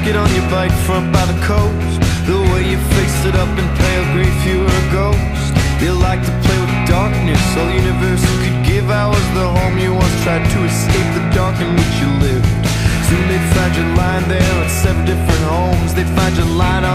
Get on your bike front by the coast. The way you faced it up in pale grief, you were a ghost. You like to play with darkness, all the universe could give. I was the home you once tried to escape, the dark in which you lived. Soon they'd find you lying there at 7 different homes. They'd find you lying